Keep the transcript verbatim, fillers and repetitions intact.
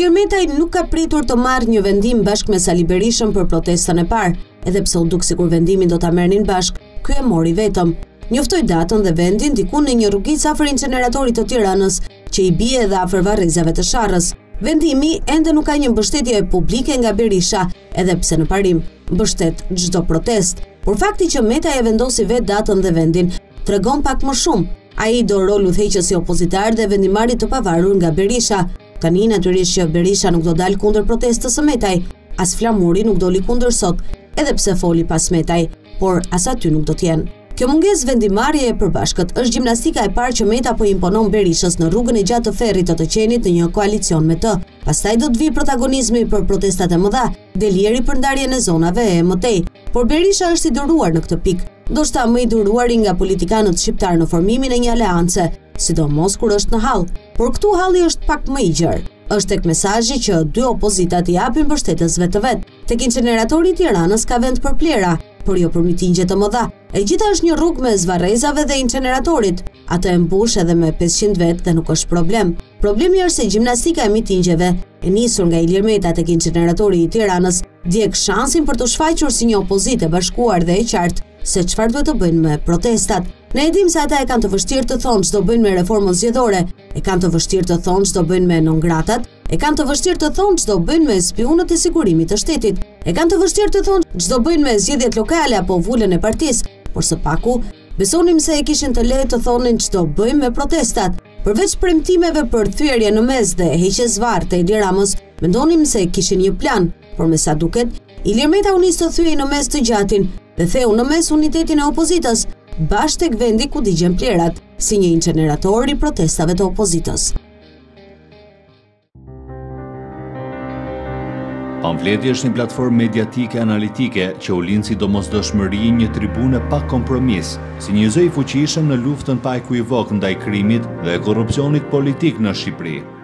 Ilir Metaj nuk ka pritur të marrë një vendim bashkë me Sali Berishën për protestën e parë, edhe pse u duk sikur vendimin do ta merrnin bashkë, ky e mori vetëm. Njoftoi datën dhe vendin diku në një rrugicë afër inceneratorit të Tiranës, që i bie edhe afër varrezave të Sharrës. Vendimi ende nuk ka një mbështetje publike nga Berisha, edhe pse në parim mbështet çdo protest. Por fakti që Metaj e vendosi vetë datën dhe vendin tregon pak më shumë. Ai do rol udhëheqës i opozitar dhe vendimarit të pavarur nga Berisha. Tani natyrisht që Berisha nuk do dalë kundër protestës së Metaj, as Flamuri nuk doli kundër sot, edhe pse foli pas Metaj, por as aty nuk do t'jenë. Kjo mungesë vendimarrje e përbashkët është gjimnastika e parë që Meta po imponon Berishës në rrugën e gjatë të ferrit të të qenit në një koalicion me të. Pastaj do të vi protagonizmi për protestat e mëdha, delieri për ndarjen e zonave e mëtej. Por Berisha është i duruar në këtë pikë, ndoshta më i duruari nga politikanët shqiptar në formimin e një aleance, sidomos kur është në hall. Por këtu halli është pak më i gjerë. Është tek mesazhi që dy opozitat i japin mbështetësve të vet. Tek inceneratori i Tiranës ka vend për plera, por jo për mitingje të mëdha. E gjitha është një rrugë me varrezave dhe inceneratorit. Atë e mbush edhe me pesëqind vet dhe nuk është problem. Problemi është se gjimnastika e mitingjeve e nisur nga Ilir Meta tek inceneratori i Tiranës djeg shansin për të shfaqur si një opozitë e bashkuar dhe e qartë se çfarë duhet të bëjnë me protestat. Ne e dim se ata e kanë të vështirë të thonë ç'do bëjnë me reformën zgjedhore, e kanë të vështirë të thonë ç'do bëjnë me non-gratat, e kanë të vështirë të thonë ç'do bëjnë me spionët e sigurimit të shtetit, e kanë të vështirë të thonë ç'do bëjnë me zgjedhjet lokale apo vulën e partisë, por së paku besonim se e kishin të lehtë të thonin ç'do bëjmë me protestat. Përveç premtimeve për thyerje në mes dhe heqje zvarr të Edi Ramës, mendonim se kishin një plan, por me sa duket, Ilir Meta u nis të thyej në mes të gjatin dhe theu në mes unitetin e opozitës, bashkë tek vendi ku digjen plerat, si një incenerator i protestave të opozitës. Pamfleti është një platformë mediatike analitike që u lind si domosdoshmëri një tribune pa kompromis, si një zë i fuqishëm në luftën pa ekuivok ndaj krimit dhe korrupsionit politik në Shqipëri.